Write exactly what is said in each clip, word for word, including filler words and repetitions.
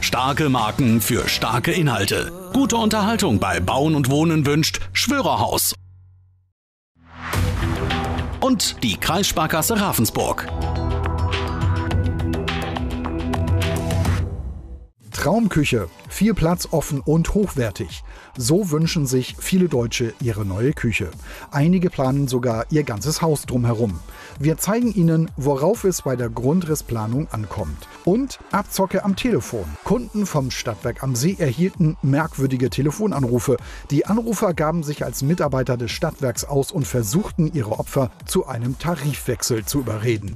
Starke Marken für starke Inhalte. Gute Unterhaltung bei Bauen und Wohnen wünscht Schwörerhaus. Und die Kreissparkasse Ravensburg. Traumküche, viel Platz, offen und hochwertig. So wünschen sich viele Deutsche ihre neue Küche. Einige planen sogar ihr ganzes Haus drumherum. Wir zeigen Ihnen, worauf es bei der Grundrissplanung ankommt. Und Abzocke am Telefon. Kunden vom Stadtwerk am See erhielten merkwürdige Telefonanrufe. Die Anrufer gaben sich als Mitarbeiter des Stadtwerks aus und versuchten, ihre Opfer zu einem Tarifwechsel zu überreden.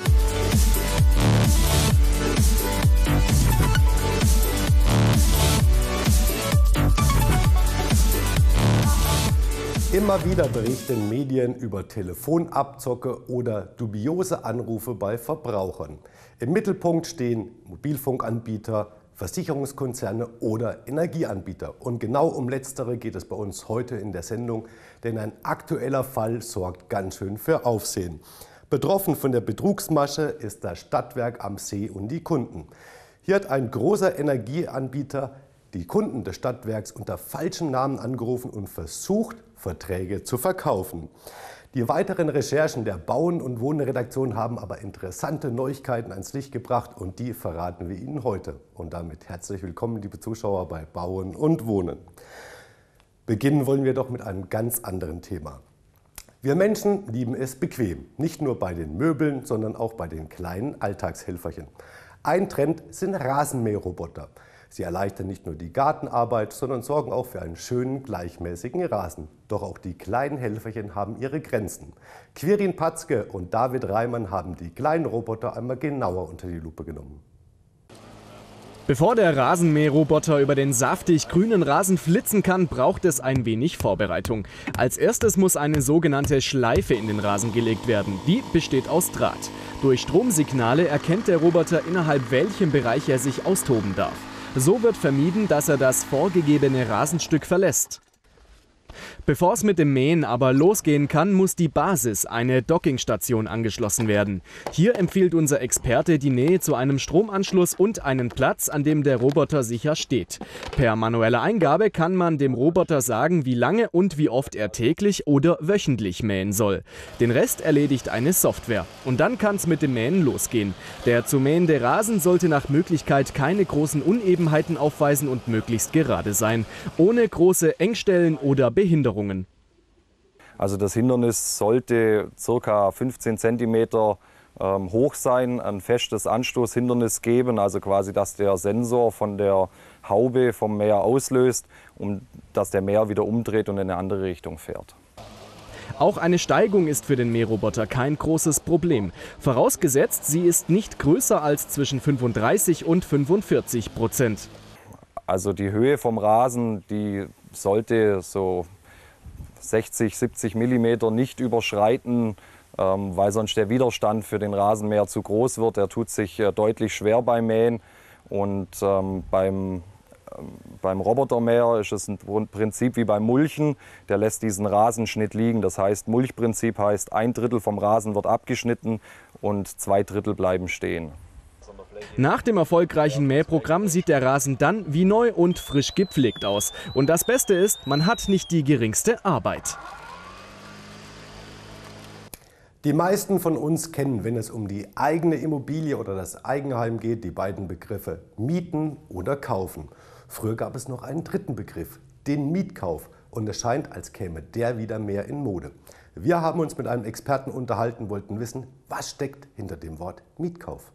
Immer wieder berichten Medien über Telefonabzocke oder dubiose Anrufe bei Verbrauchern. Im Mittelpunkt stehen Mobilfunkanbieter, Versicherungskonzerne oder Energieanbieter. Und genau um letztere geht es bei uns heute in der Sendung, denn ein aktueller Fall sorgt ganz schön für Aufsehen. Betroffen von der Betrugsmasche ist das Stadtwerk am See und die Kunden. Hier hat ein großer Energieanbieter die Kunden des Stadtwerks unter falschem Namen angerufen und versucht, Verträge zu verkaufen. Die weiteren Recherchen der Bauen- und Wohnredaktion haben aber interessante Neuigkeiten ans Licht gebracht und die verraten wir Ihnen heute. Und damit herzlich willkommen, liebe Zuschauer, bei Bauen und Wohnen. Beginnen wollen wir doch mit einem ganz anderen Thema. Wir Menschen lieben es bequem, nicht nur bei den Möbeln, sondern auch bei den kleinen Alltagshelferchen. Ein Trend sind Rasenmäherroboter. Sie erleichtern nicht nur die Gartenarbeit, sondern sorgen auch für einen schönen, gleichmäßigen Rasen. Doch auch die kleinen Helferchen haben ihre Grenzen. Quirin Patzke und David Reimann haben die kleinen Roboter einmal genauer unter die Lupe genommen. Bevor der Rasenmäherroboter über den saftig grünen Rasen flitzen kann, braucht es ein wenig Vorbereitung. Als erstes muss eine sogenannte Schleife in den Rasen gelegt werden. Die besteht aus Draht. Durch Stromsignale erkennt der Roboter, innerhalb welchem Bereich er sich austoben darf. So wird vermieden, dass er das vorgegebene Rasenstück verlässt. Bevor es mit dem Mähen aber losgehen kann, muss die Basis, eine Dockingstation, angeschlossen werden. Hier empfiehlt unser Experte die Nähe zu einem Stromanschluss und einen Platz, an dem der Roboter sicher steht. Per manueller Eingabe kann man dem Roboter sagen, wie lange und wie oft er täglich oder wöchentlich mähen soll. Den Rest erledigt eine Software. Und dann kann es mit dem Mähen losgehen. Der zu mähende Rasen sollte nach Möglichkeit keine großen Unebenheiten aufweisen und möglichst gerade sein, ohne große Engstellen oder Behinderungen. Also das Hindernis sollte ca. fünfzehn Zentimeter ähm, hoch sein, ein festes Anstoßhindernis geben, also quasi, dass der Sensor von der Haube vom Mäher auslöst und dass der Mäher wieder umdreht und in eine andere Richtung fährt. Auch eine Steigung ist für den Mähroboter kein großes Problem. Vorausgesetzt, sie ist nicht größer als zwischen fünfunddreißig und fünfundvierzig Prozent. Also die Höhe vom Rasen, die sollte so sechzig, siebzig Millimeter nicht überschreiten, ähm, weil sonst der Widerstand für den Rasenmäher zu groß wird. Er tut sich äh, deutlich schwer beim Mähen und ähm, beim, äh, beim Robotermäher ist es ein Prinzip wie beim Mulchen. Der lässt diesen Rasenschnitt liegen. Das heißt, Mulchprinzip heißt, ein Drittel vom Rasen wird abgeschnitten und zwei Drittel bleiben stehen. Nach dem erfolgreichen Mähprogramm sieht der Rasen dann wie neu und frisch gepflegt aus. Und das Beste ist, man hat nicht die geringste Arbeit. Die meisten von uns kennen, wenn es um die eigene Immobilie oder das Eigenheim geht, die beiden Begriffe mieten oder kaufen. Früher gab es noch einen dritten Begriff, den Mietkauf. Und es scheint, als käme der wieder mehr in Mode. Wir haben uns mit einem Experten unterhalten, wollten wissen, was steckt hinter dem Wort Mietkauf.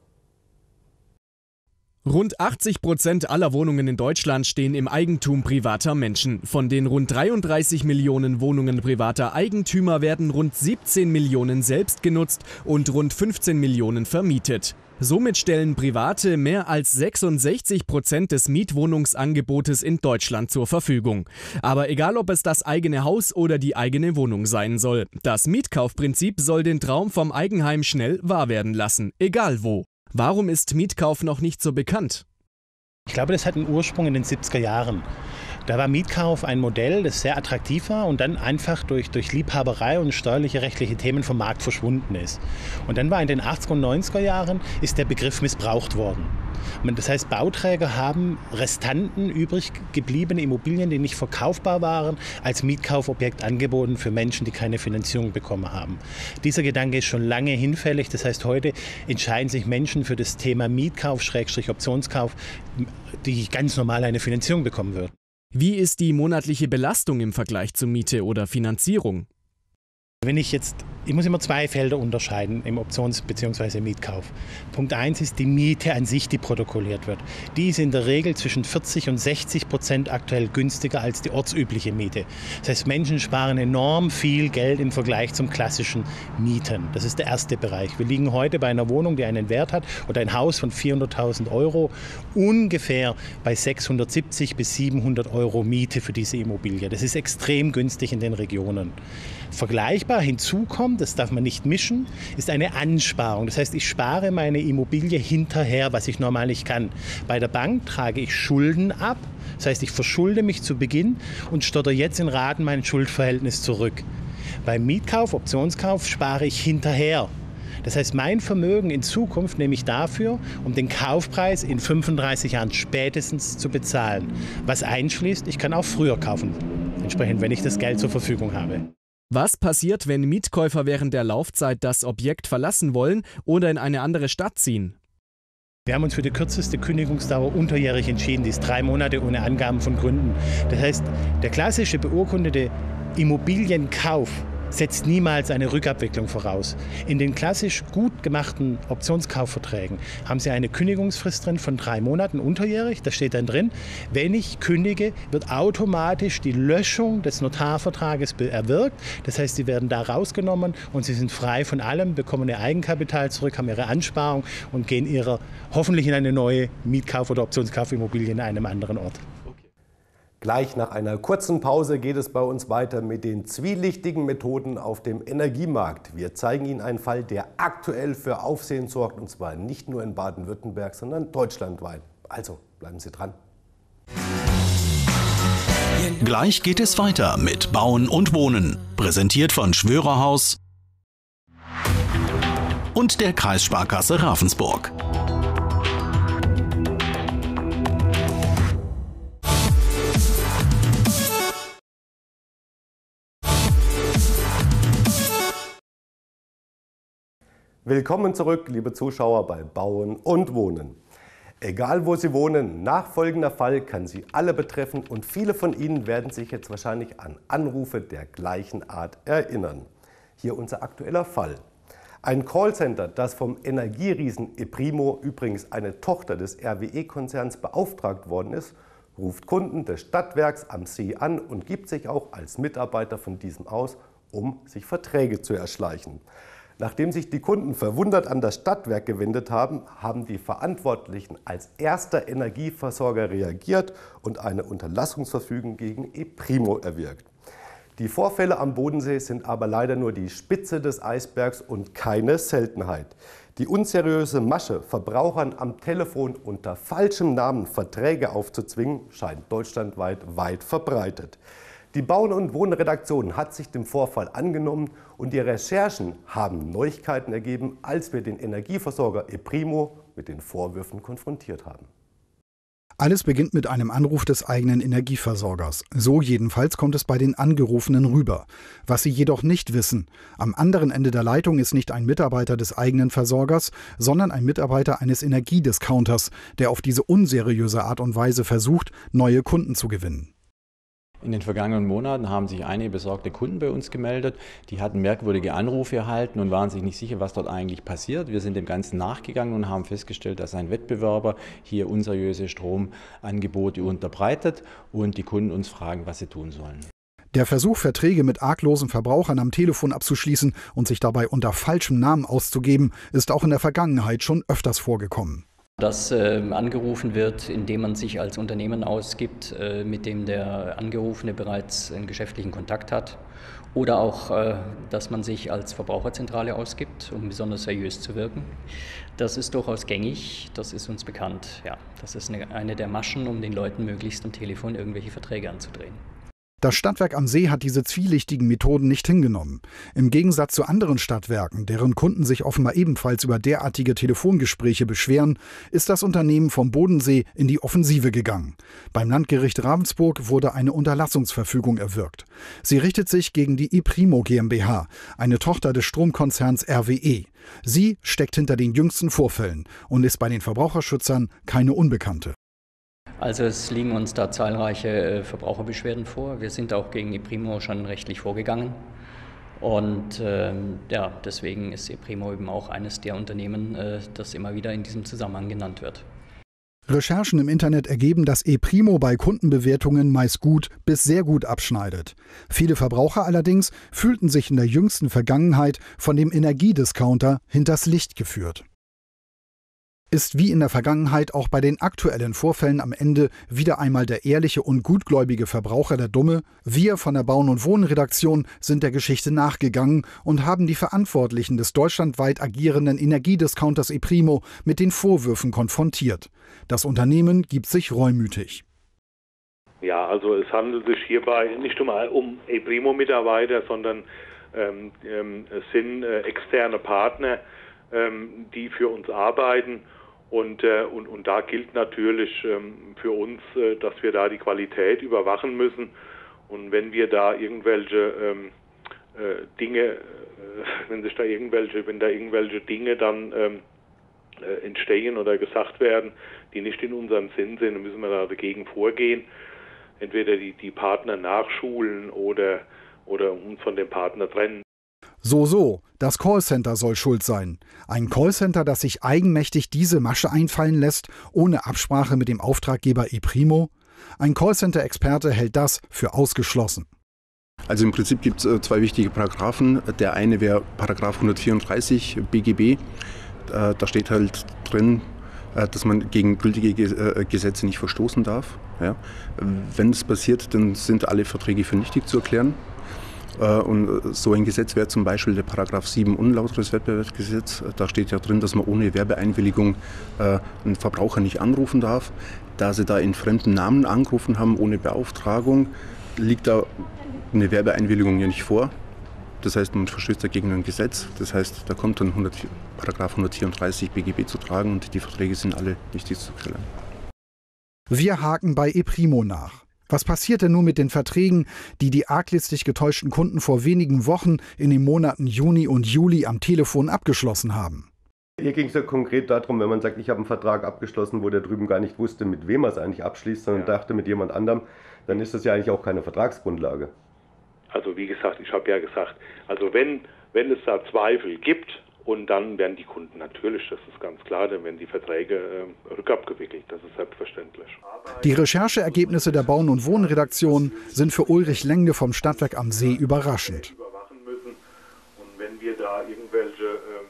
Rund achtzig Prozent aller Wohnungen in Deutschland stehen im Eigentum privater Menschen. Von den rund dreiunddreißig Millionen Wohnungen privater Eigentümer werden rund siebzehn Millionen selbst genutzt und rund fünfzehn Millionen vermietet. Somit stellen Private mehr als sechsundsechzig Prozent des Mietwohnungsangebotes in Deutschland zur Verfügung. Aber egal, ob es das eigene Haus oder die eigene Wohnung sein soll, das Mietkaufprinzip soll den Traum vom Eigenheim schnell wahr werden lassen, egal wo. Warum ist Mietkauf noch nicht so bekannt? Ich glaube, das hat einen Ursprung in den siebziger Jahren. Da war Mietkauf ein Modell, das sehr attraktiv war und dann einfach durch, durch Liebhaberei und steuerliche, rechtliche Themen vom Markt verschwunden ist. Und dann war in den achtziger und neunziger Jahren ist der Begriff missbraucht worden. Das heißt, Bauträger haben Restanten, übrig gebliebene Immobilien, die nicht verkaufbar waren, als Mietkaufobjekt angeboten für Menschen, die keine Finanzierung bekommen haben. Dieser Gedanke ist schon lange hinfällig. Das heißt, heute entscheiden sich Menschen für das Thema Mietkauf, Schrägstrich Optionskauf, die ganz normal eine Finanzierung bekommen würden. Wie ist die monatliche Belastung im Vergleich zur Miete oder Finanzierung? Wenn ich jetzt, ich muss immer zwei Felder unterscheiden im Options- bzw. Mietkauf. Punkt eins ist die Miete an sich, die protokolliert wird. Die ist in der Regel zwischen vierzig und sechzig Prozent aktuell günstiger als die ortsübliche Miete. Das heißt, Menschen sparen enorm viel Geld im Vergleich zum klassischen Mieten. Das ist der erste Bereich. Wir liegen heute bei einer Wohnung, die einen Wert hat, oder ein Haus von vierhunderttausend Euro, ungefähr bei sechshundertsiebzig bis siebenhundert Euro Miete für diese Immobilie. Das ist extrem günstig in den Regionen. Vergleichbar hinzu kommt, das darf man nicht mischen, ist eine Ansparung. Das heißt, ich spare meine Immobilie hinterher, was ich normal nicht kann. Bei der Bank trage ich Schulden ab. Das heißt, ich verschulde mich zu Beginn und stotter jetzt in Raten mein Schuldverhältnis zurück. Beim Mietkauf, Optionskauf spare ich hinterher. Das heißt, mein Vermögen in Zukunft nehme ich dafür, um den Kaufpreis in fünfunddreißig Jahren spätestens zu bezahlen. Was einschließt, ich kann auch früher kaufen, entsprechend, wenn ich das Geld zur Verfügung habe. Was passiert, wenn Mietkäufer während der Laufzeit das Objekt verlassen wollen oder in eine andere Stadt ziehen? Wir haben uns für die kürzeste Kündigungsdauer unterjährig entschieden, die ist drei Monate ohne Angaben von Gründen. Das heißt, der klassische beurkundete Immobilienkauf setzt niemals eine Rückabwicklung voraus. In den klassisch gut gemachten Optionskaufverträgen haben Sie eine Kündigungsfrist drin von drei Monaten unterjährig. Da steht dann drin, wenn ich kündige, wird automatisch die Löschung des Notarvertrages erwirkt. Das heißt, Sie werden da rausgenommen und Sie sind frei von allem, bekommen Ihr Eigenkapital zurück, haben Ihre Ansparung und gehen ihrer hoffentlich in eine neue Mietkauf- oder Optionskaufimmobilie in einem anderen Ort. Gleich nach einer kurzen Pause geht es bei uns weiter mit den zwielichtigen Methoden auf dem Energiemarkt. Wir zeigen Ihnen einen Fall, der aktuell für Aufsehen sorgt, und zwar nicht nur in Baden-Württemberg, sondern deutschlandweit. Also bleiben Sie dran. Gleich geht es weiter mit Bauen und Wohnen, präsentiert von Schwörerhaus und der Kreissparkasse Ravensburg. Willkommen zurück, liebe Zuschauer, bei Bauen und Wohnen. Egal wo Sie wohnen, nachfolgender Fall kann Sie alle betreffen und viele von Ihnen werden sich jetzt wahrscheinlich an Anrufe der gleichen Art erinnern. Hier unser aktueller Fall. Ein Callcenter, das vom Energieriesen ePrimo, übrigens eine Tochter des R W E-Konzerns, beauftragt worden ist, ruft Kunden des Stadtwerks am See an und gibt sich auch als Mitarbeiter von diesem aus, um sich Verträge zu erschleichen. Nachdem sich die Kunden verwundert an das Stadtwerk gewendet haben, haben die Verantwortlichen als erster Energieversorger reagiert und eine Unterlassungsverfügung gegen ePrimo erwirkt. Die Vorfälle am Bodensee sind aber leider nur die Spitze des Eisbergs und keine Seltenheit. Die unseriöse Masche, Verbrauchern am Telefon unter falschem Namen Verträge aufzuzwingen, scheint deutschlandweit weit verbreitet. Die Bauen- und Wohnredaktion hat sich dem Vorfall angenommen und die Recherchen haben Neuigkeiten ergeben, als wir den Energieversorger ePrimo mit den Vorwürfen konfrontiert haben. Alles beginnt mit einem Anruf des eigenen Energieversorgers. So jedenfalls kommt es bei den Angerufenen rüber. Was sie jedoch nicht wissen: Am anderen Ende der Leitung ist nicht ein Mitarbeiter des eigenen Versorgers, sondern ein Mitarbeiter eines Energiediscounters, der auf diese unseriöse Art und Weise versucht, neue Kunden zu gewinnen. In den vergangenen Monaten haben sich einige besorgte Kunden bei uns gemeldet. Die hatten merkwürdige Anrufe erhalten und waren sich nicht sicher, was dort eigentlich passiert. Wir sind dem Ganzen nachgegangen und haben festgestellt, dass ein Wettbewerber hier unseriöse Stromangebote unterbreitet und die Kunden uns fragen, was sie tun sollen. Der Versuch, Verträge mit arglosen Verbrauchern am Telefon abzuschließen und sich dabei unter falschem Namen auszugeben, ist auch in der Vergangenheit schon öfters vorgekommen. Dass äh, angerufen wird, indem man sich als Unternehmen ausgibt, äh, mit dem der Angerufene bereits einen geschäftlichen Kontakt hat. Oder auch, äh, dass man sich als Verbraucherzentrale ausgibt, um besonders seriös zu wirken. Das ist durchaus gängig, das ist uns bekannt. Ja, das ist eine, eine der Maschen, um den Leuten möglichst am Telefon irgendwelche Verträge anzudrehen. Das Stadtwerk am See hat diese zwielichtigen Methoden nicht hingenommen. Im Gegensatz zu anderen Stadtwerken, deren Kunden sich offenbar ebenfalls über derartige Telefongespräche beschweren, ist das Unternehmen vom Bodensee in die Offensive gegangen. Beim Landgericht Ravensburg wurde eine Unterlassungsverfügung erwirkt. Sie richtet sich gegen die ePrimo GmbH, eine Tochter des Stromkonzerns R W E. Sie steckt hinter den jüngsten Vorfällen und ist bei den Verbraucherschützern keine Unbekannte. Also es liegen uns da zahlreiche äh, Verbraucherbeschwerden vor. Wir sind auch gegen ePrimo schon rechtlich vorgegangen. Und ähm, ja, deswegen ist ePrimo eben auch eines der Unternehmen, äh, das immer wieder in diesem Zusammenhang genannt wird. Recherchen im Internet ergeben, dass ePrimo bei Kundenbewertungen meist gut bis sehr gut abschneidet. Viele Verbraucher allerdings fühlten sich in der jüngsten Vergangenheit von dem Energiediscounter hinters Licht geführt. Ist wie in der Vergangenheit auch bei den aktuellen Vorfällen am Ende wieder einmal der ehrliche und gutgläubige Verbraucher der Dumme? Wir von der Bauen- und Wohnen-Redaktion sind der Geschichte nachgegangen und haben die Verantwortlichen des deutschlandweit agierenden Energiediscounters ePrimo mit den Vorwürfen konfrontiert. Das Unternehmen gibt sich reumütig. Ja, also es handelt sich hierbei nicht um, um ePrimo-Mitarbeiter, sondern ähm, ähm, es sind äh, externe Partner, ähm, die für uns arbeiten. Und, äh, und, und da gilt natürlich ähm, für uns, äh, dass wir da die Qualität überwachen müssen. Und wenn wir da irgendwelche ähm, äh, Dinge, äh, wenn sich da irgendwelche, wenn da irgendwelche Dinge dann ähm, äh, entstehen oder gesagt werden, die nicht in unserem Sinn sind, dann müssen wir da dagegen vorgehen. Entweder die, die Partner nachschulen oder, oder uns von dem Partner trennen. So, so, das Callcenter soll schuld sein. Ein Callcenter, das sich eigenmächtig diese Masche einfallen lässt, ohne Absprache mit dem Auftraggeber ePrimo? Ein Callcenter-Experte hält das für ausgeschlossen. Also im Prinzip gibt es äh, zwei wichtige Paragraphen. Der eine wäre Paragraph hundertvierunddreißig B G B. Äh, da steht halt drin, äh, dass man gegen gültige Ge äh, Gesetze nicht verstoßen darf. Ja? Wenn es passiert, dann sind alle Verträge für nichtig zu erklären. Und so ein Gesetz wäre zum Beispiel der Paragraph sieben unlauteres Wettbewerbsgesetz. Da steht ja drin, dass man ohne Werbeeinwilligung äh, einen Verbraucher nicht anrufen darf. Da sie da in fremden Namen angerufen haben, ohne Beauftragung, liegt da eine Werbeeinwilligung ja nicht vor. Das heißt, man verstößt dagegen ein Gesetz. Das heißt, da kommt dann hundert, Paragraph hundertvierunddreißig B G B zu tragen und die Verträge sind alle nichtig zu erklären. Wir haken bei ePrimo nach. Was passiert denn nun mit den Verträgen, die die arglistig getäuschten Kunden vor wenigen Wochen in den Monaten Juni und Juli am Telefon abgeschlossen haben? Hier ging es ja konkret darum, wenn man sagt, ich habe einen Vertrag abgeschlossen, wo der drüben gar nicht wusste, mit wem er es eigentlich abschließt, sondern ja. dachte mit jemand anderem, dann ist das ja eigentlich auch keine Vertragsgrundlage. Also wie gesagt, ich habe ja gesagt, also wenn, wenn es da Zweifel gibt, und dann werden die Kunden natürlich, das ist ganz klar, dann werden die Verträge äh, rückabgewickelt, das ist selbstverständlich. Die Rechercheergebnisse der Bauen- und Wohnen-Redaktion sind für Ulrich Lenge vom Stadtwerk am See überraschend. Überwachen müssen. Und wenn wir da irgendwelche ähm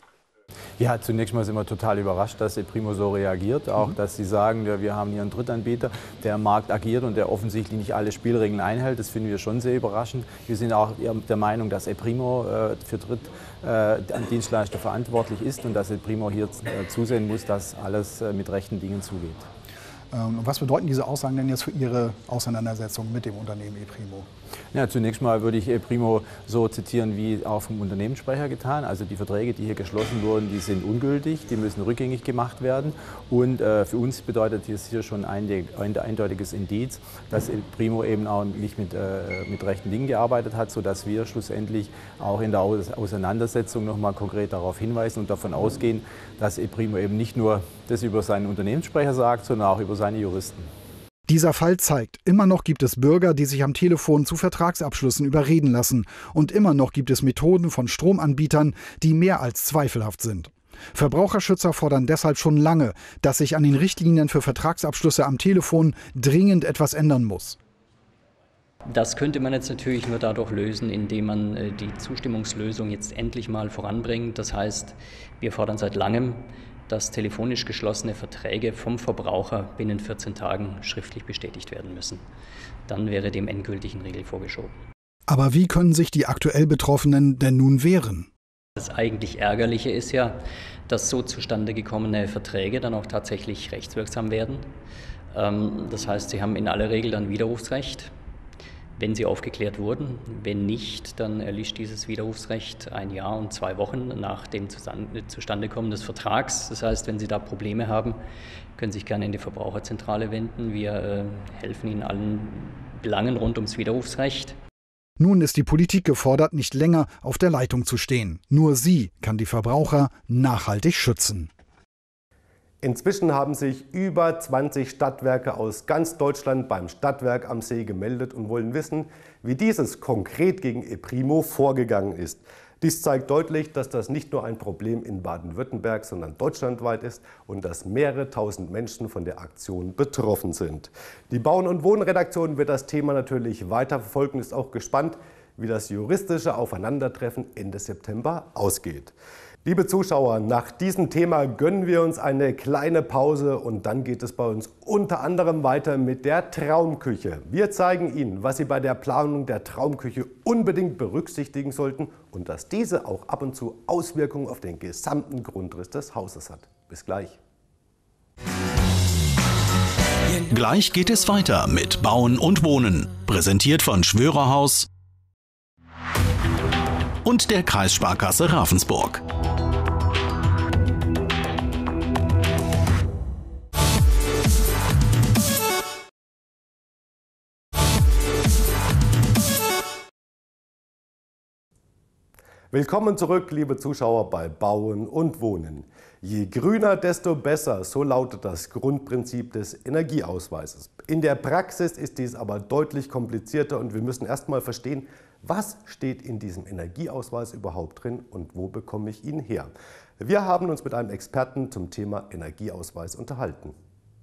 Ja, zunächst mal sind wir total überrascht, dass ePrimo so reagiert. Auch, dass sie sagen, ja, wir haben hier einen Drittanbieter, der am Markt agiert und der offensichtlich nicht alle Spielregeln einhält. Das finden wir schon sehr überraschend. Wir sind auch der Meinung, dass ePrimo äh, für Drittdienstleister äh, verantwortlich ist und dass ePrimo hier äh, zusehen muss, dass alles äh, mit rechten Dingen zugeht. Ähm, was bedeuten diese Aussagen denn jetzt für Ihre Auseinandersetzung mit dem Unternehmen ePrimo? Ja, zunächst mal würde ich ePrimo so zitieren, wie auch vom Unternehmenssprecher getan. Also die Verträge, die hier geschlossen wurden, die sind ungültig, die müssen rückgängig gemacht werden. Und äh, für uns bedeutet das hier schon ein, ein eindeutiges Indiz, dass ePrimo eben auch nicht mit, äh, mit rechten Dingen gearbeitet hat, sodass wir schlussendlich auch in der Auseinandersetzung nochmal konkret darauf hinweisen und davon ausgehen, dass ePrimo eben nicht nur das über seinen Unternehmenssprecher sagt, sondern auch über seine Juristen. Dieser Fall zeigt, immer noch gibt es Bürger, die sich am Telefon zu Vertragsabschlüssen überreden lassen. Und immer noch gibt es Methoden von Stromanbietern, die mehr als zweifelhaft sind. Verbraucherschützer fordern deshalb schon lange, dass sich an den Richtlinien für Vertragsabschlüsse am Telefon dringend etwas ändern muss. Das könnte man jetzt natürlich nur dadurch lösen, indem man die Zustimmungslösung jetzt endlich mal voranbringt. Das heißt, wir fordern seit langem, dass telefonisch geschlossene Verträge vom Verbraucher binnen vierzehn Tagen schriftlich bestätigt werden müssen. Dann wäre dem endgültigen Riegel vorgeschoben. Aber wie können sich die aktuell Betroffenen denn nun wehren? Das eigentlich Ärgerliche ist ja, dass so zustande gekommene Verträge dann auch tatsächlich rechtswirksam werden. Das heißt, sie haben in aller Regel dann Widerrufsrecht, wenn sie aufgeklärt wurden. Wenn nicht, dann erlischt dieses Widerrufsrecht ein Jahr und zwei Wochen nach dem Zustandekommen des Vertrags. Das heißt, wenn Sie da Probleme haben, können Sie sich gerne in die Verbraucherzentrale wenden. Wir äh, helfen Ihnen allen Belangen rund ums Widerrufsrecht. Nun ist die Politik gefordert, nicht länger auf der Leitung zu stehen. Nur sie kann die Verbraucher nachhaltig schützen. Inzwischen haben sich über zwanzig Stadtwerke aus ganz Deutschland beim Stadtwerk am See gemeldet und wollen wissen, wie dieses konkret gegen ePrimo vorgegangen ist. Dies zeigt deutlich, dass das nicht nur ein Problem in Baden-Württemberg, sondern deutschlandweit ist und dass mehrere tausend Menschen von der Aktion betroffen sind. Die Bauen- und Wohnredaktion wird das Thema natürlich weiter verfolgen und ist auch gespannt, wie das juristische Aufeinandertreffen Ende September ausgeht. Liebe Zuschauer, nach diesem Thema gönnen wir uns eine kleine Pause und dann geht es bei uns unter anderem weiter mit der Traumküche. Wir zeigen Ihnen, was Sie bei der Planung der Traumküche unbedingt berücksichtigen sollten und dass diese auch ab und zu Auswirkungen auf den gesamten Grundriss des Hauses hat. Bis gleich. Gleich geht es weiter mit Bauen und Wohnen, präsentiert von Schwörerhaus und der Kreissparkasse Ravensburg. Willkommen zurück, liebe Zuschauer, bei Bauen und Wohnen. Je grüner, desto besser, so lautet das Grundprinzip des Energieausweises. In der Praxis ist dies aber deutlich komplizierter und wir müssen erst mal verstehen, was steht in diesem Energieausweis überhaupt drin und wo bekomme ich ihn her? Wir haben uns mit einem Experten zum Thema Energieausweis unterhalten.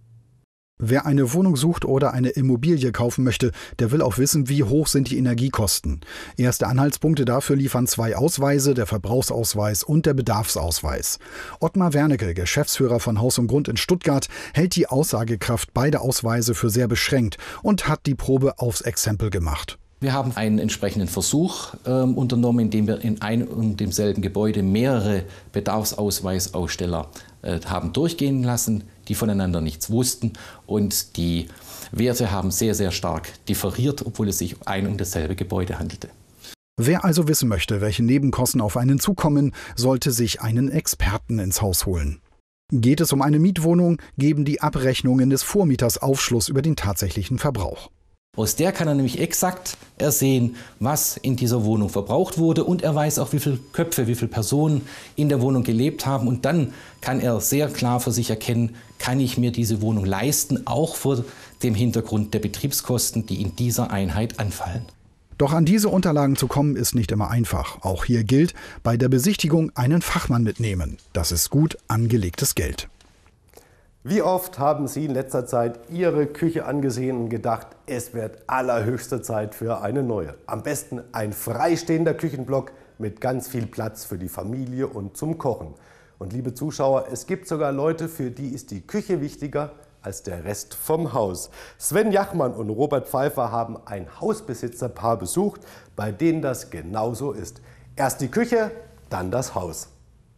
Wer eine Wohnung sucht oder eine Immobilie kaufen möchte, der will auch wissen, wie hoch sind die Energiekosten. Erste Anhaltspunkte dafür liefern zwei Ausweise, der Verbrauchsausweis und der Bedarfsausweis. Ottmar Wernicke, Geschäftsführer von Haus und Grund in Stuttgart, hält die Aussagekraft beider Ausweise für sehr beschränkt und hat die Probe aufs Exempel gemacht. Wir haben einen entsprechenden Versuch äh, unternommen, indem wir in einem und demselben Gebäude mehrere Bedarfsausweisaussteller äh, haben durchgehen lassen, die voneinander nichts wussten. Und die Werte haben sehr, sehr stark differiert, obwohl es sich um ein und dasselbe Gebäude handelte. Wer also wissen möchte, welche Nebenkosten auf einen zukommen, sollte sich einen Experten ins Haus holen. Geht es um eine Mietwohnung, geben die Abrechnungen des Vormieters Aufschluss über den tatsächlichen Verbrauch. Aus der kann er nämlich exakt ersehen, was in dieser Wohnung verbraucht wurde und er weiß auch, wie viele Köpfe, wie viele Personen in der Wohnung gelebt haben und dann kann er sehr klar für sich erkennen, kann ich mir diese Wohnung leisten, auch vor dem Hintergrund der Betriebskosten, die in dieser Einheit anfallen. Doch an diese Unterlagen zu kommen, ist nicht immer einfach. Auch hier gilt, bei der Besichtigung einen Fachmann mitnehmen. Das ist gut angelegtes Geld. Wie oft haben Sie in letzter Zeit Ihre Küche angesehen und gedacht, es wird allerhöchste Zeit für eine neue? Am besten ein freistehender Küchenblock mit ganz viel Platz für die Familie und zum Kochen. Und liebe Zuschauer, es gibt sogar Leute, für die ist die Küche wichtiger als der Rest vom Haus. Sven Jachmann und Robert Pfeiffer haben ein Hausbesitzerpaar besucht, bei denen das genauso ist. Erst die Küche, dann das Haus.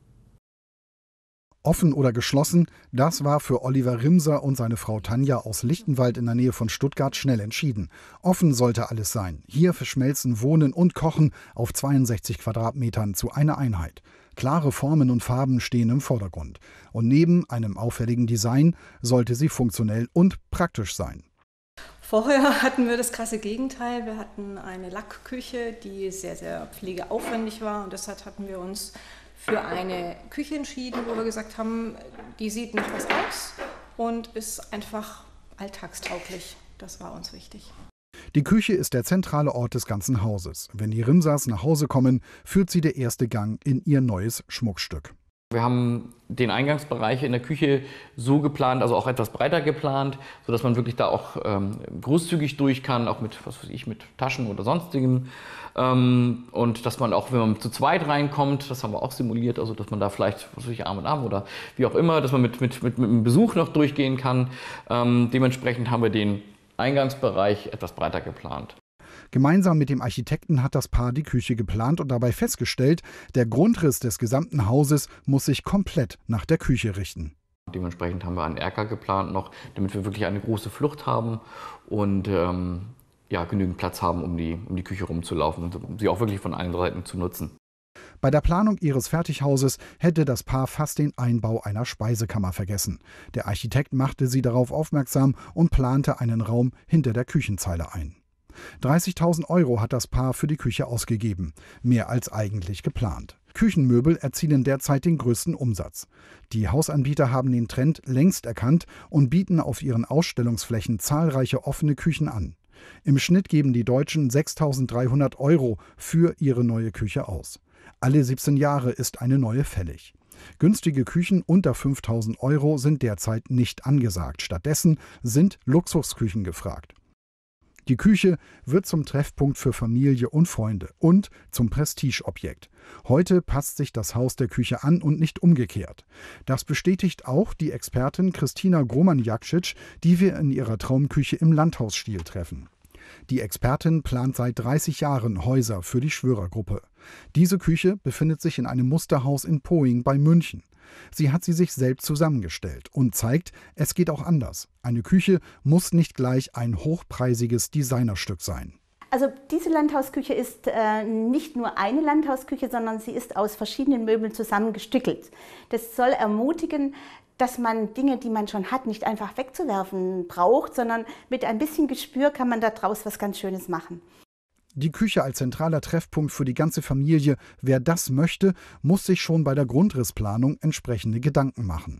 Offen oder geschlossen, das war für Oliver Rimser und seine Frau Tanja aus Lichtenwald in der Nähe von Stuttgart schnell entschieden. Offen sollte alles sein. Hier verschmelzen Wohnen und Kochen auf zweiundsechzig Quadratmetern zu einer Einheit. Klare Formen und Farben stehen im Vordergrund. Und neben einem auffälligen Design sollte sie funktionell und praktisch sein. Vorher hatten wir das krasse Gegenteil. Wir hatten eine Lackküche, die sehr, sehr pflegeaufwendig war. Und deshalb hatten wir uns für eine Küche entschieden, wo wir gesagt haben, die sieht nicht was aus und ist einfach alltagstauglich. Das war uns wichtig. Die Küche ist der zentrale Ort des ganzen Hauses. Wenn die Rimsers nach Hause kommen, führt sie der erste Gang in ihr neues Schmuckstück. Wir haben den Eingangsbereich in der Küche so geplant, also auch etwas breiter geplant, sodass man wirklich da auch ähm, großzügig durch kann, auch mit, was weiß ich, mit Taschen oder sonstigem. Ähm, und dass man auch, wenn man zu zweit reinkommt, das haben wir auch simuliert, also dass man da vielleicht, was weiß ich, Arm in Arm oder wie auch immer, dass man mit, mit, mit, mit einem Besuch noch durchgehen kann. Ähm, dementsprechend haben wir den Eingangsbereich etwas breiter geplant. Gemeinsam mit dem Architekten hat das Paar die Küche geplant und dabei festgestellt, der Grundriss des gesamten Hauses muss sich komplett nach der Küche richten. Dementsprechend haben wir einen Erker geplant noch, damit wir wirklich eine große Flucht haben und ähm, ja, genügend Platz haben, um die, um die Küche rumzulaufen und um sie auch wirklich von allen Seiten zu nutzen. Bei der Planung ihres Fertighauses hätte das Paar fast den Einbau einer Speisekammer vergessen. Der Architekt machte sie darauf aufmerksam und plante einen Raum hinter der Küchenzeile ein. dreißigtausend Euro hat das Paar für die Küche ausgegeben, mehr als eigentlich geplant. Küchenmöbel erzielen derzeit den größten Umsatz. Die Hausanbieter haben den Trend längst erkannt und bieten auf ihren Ausstellungsflächen zahlreiche offene Küchen an. Im Schnitt geben die Deutschen sechstausenddreihundert Euro für ihre neue Küche aus. Alle siebzehn Jahre ist eine neue fällig. Günstige Küchen unter fünftausend Euro sind derzeit nicht angesagt. Stattdessen sind Luxusküchen gefragt. Die Küche wird zum Treffpunkt für Familie und Freunde und zum Prestigeobjekt. Heute passt sich das Haus der Küche an und nicht umgekehrt. Das bestätigt auch die Expertin Christina Groman-Jakšić, die wir in ihrer Traumküche im Landhausstil treffen. Die Expertin plant seit dreißig Jahren Häuser für die Schwörergruppe. Diese Küche befindet sich in einem Musterhaus in Poing bei München. Sie hat sie sich selbst zusammengestellt und zeigt, es geht auch anders. Eine Küche muss nicht gleich ein hochpreisiges Designerstück sein. Also diese Landhausküche ist äh, nicht nur eine Landhausküche, sondern sie ist aus verschiedenen Möbeln zusammengestückelt. Das soll ermutigen, dass man Dinge, die man schon hat, nicht einfach wegzuwerfen braucht, sondern mit ein bisschen Gespür kann man daraus was ganz Schönes machen. Die Küche als zentraler Treffpunkt für die ganze Familie, wer das möchte, muss sich schon bei der Grundrissplanung entsprechende Gedanken machen.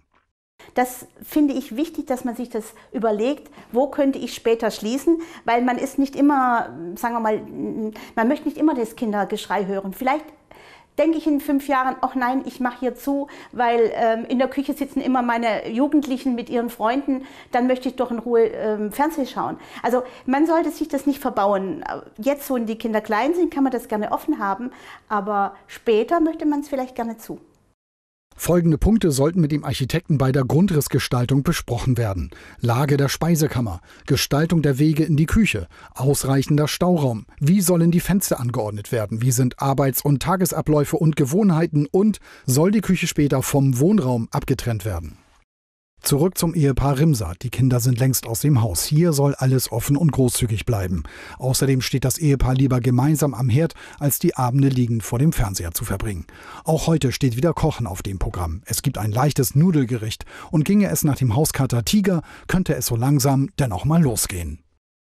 Das finde ich wichtig, dass man sich das überlegt, wo könnte ich später schließen, weil man ist nicht immer, sagen wir mal, man möchte nicht immer das Kindergeschrei hören. Vielleicht denke ich in fünf Jahren, ach nein, ich mache hier zu, weil ähm, in der Küche sitzen immer meine Jugendlichen mit ihren Freunden, dann möchte ich doch in Ruhe ähm, Fernsehen schauen. Also man sollte sich das nicht verbauen. Jetzt, wo die Kinder klein sind, kann man das gerne offen haben, aber später möchte man es vielleicht gerne zu. Folgende Punkte sollten mit dem Architekten bei der Grundrissgestaltung besprochen werden. Lage der Speisekammer, Gestaltung der Wege in die Küche, ausreichender Stauraum, wie sollen die Fenster angeordnet werden, wie sind Arbeits- und Tagesabläufe und Gewohnheiten und soll die Küche später vom Wohnraum abgetrennt werden. Zurück zum Ehepaar Rimsa. Die Kinder sind längst aus dem Haus. Hier soll alles offen und großzügig bleiben. Außerdem steht das Ehepaar lieber gemeinsam am Herd, als die Abende liegend vor dem Fernseher zu verbringen. Auch heute steht wieder Kochen auf dem Programm. Es gibt ein leichtes Nudelgericht. Und ginge es nach dem Hauskater Tiger, könnte es so langsam dennoch mal losgehen.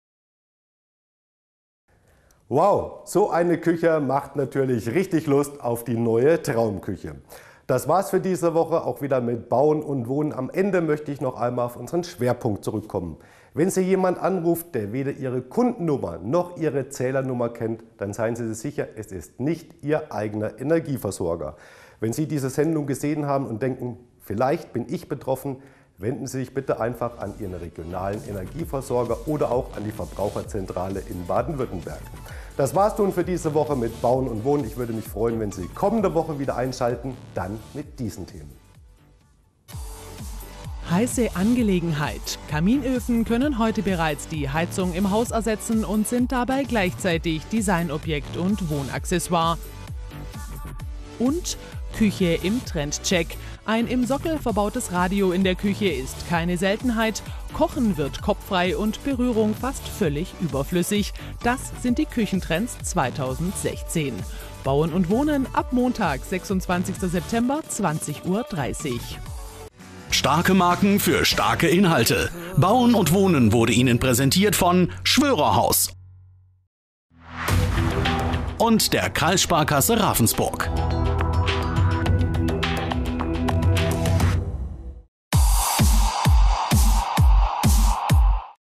Wow, so eine Küche macht natürlich richtig Lust auf die neue Traumküche. Das war's für diese Woche, auch wieder mit Bauen und Wohnen. Am Ende möchte ich noch einmal auf unseren Schwerpunkt zurückkommen. Wenn Sie jemand anruft, der weder Ihre Kundennummer noch Ihre Zählernummer kennt, dann seien Sie sich sicher, es ist nicht Ihr eigener Energieversorger. Wenn Sie diese Sendung gesehen haben und denken, vielleicht bin ich betroffen, wenden Sie sich bitte einfach an Ihren regionalen Energieversorger oder auch an die Verbraucherzentrale in Baden-Württemberg. Das war's nun für diese Woche mit Bauen und Wohnen. Ich würde mich freuen, wenn Sie kommende Woche wieder einschalten, dann mit diesen Themen. Heiße Angelegenheit. Kaminöfen können heute bereits die Heizung im Haus ersetzen und sind dabei gleichzeitig Designobjekt und Wohnaccessoire. Und Küche im Trendcheck. Ein im Sockel verbautes Radio in der Küche ist keine Seltenheit. Kochen wird kopffrei und Berührung fast völlig überflüssig. Das sind die Küchentrends zweitausendsechzehn. Bauen und Wohnen ab Montag, sechsundzwanzigster September, zwanzig Uhr dreißig. Starke Marken für starke Inhalte. Bauen und Wohnen wurde Ihnen präsentiert von Schwörerhaus und der Kreissparkasse Ravensburg.